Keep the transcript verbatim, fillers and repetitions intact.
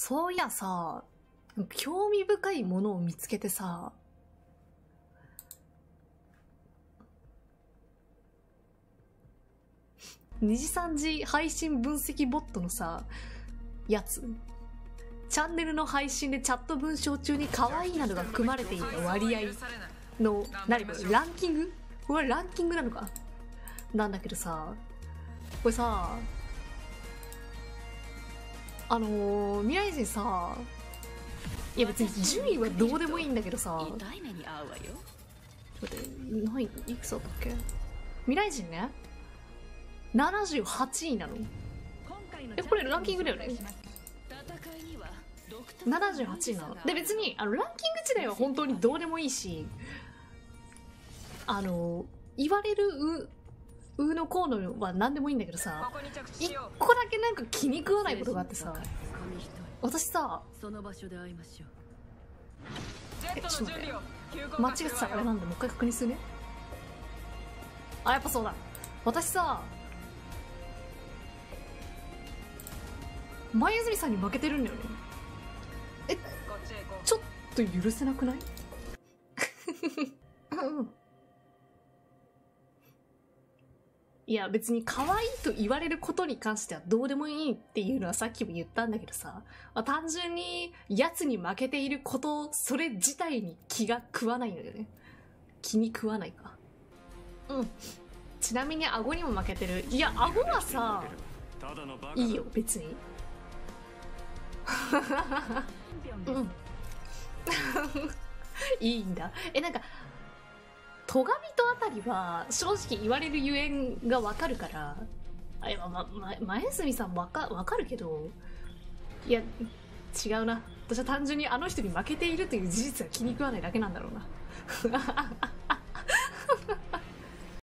そういやさ、興味深いものを見つけてさ、にじさんじ配信分析ボットのさ、やつ。チャンネルの配信でチャット文章中に可愛いなどが組まれていた割合の、何これ、ランキング？これランキングなのかなんだけどさ、これさ、あのー、未来人さ、いや別に順位はどうでもいいんだけどさ、待って、何、いくつだったっけ？未来人ね、ななじゅうはちいなの。え、これランキングだよね。ななじゅうはちいなの。で、別に、あの、ランキング自体は本当にどうでもいいし、あの、言われるう、うのこうのは何でもいいんだけどさ、一個だけなんか気に食わないことがあってさ、私さ、え、ちょっと待って、間違ってたあれなんだ、もう一回確認するね。あ、やっぱそうだ。私さ、前泉さんに負けてるんだよね。え、ちょっと許せなくない？うん。いや別に可愛いと言われることに関してはどうでもいいっていうのはさっきも言ったんだけどさ、まあ、単純に奴に負けていることそれ自体に気が食わないのよね。気に食わないか。うん。ちなみに顎にも負けてる。いや顎はさいいよ別に。うんいいんだ。え、なんか戸上とあたりは正直言われるゆえんがわかるから、あ、いや、ま、ま、前住さんわか、わかるけど、いや違うな。私は単純にあの人に負けているという事実が気に食わないだけなんだろうな。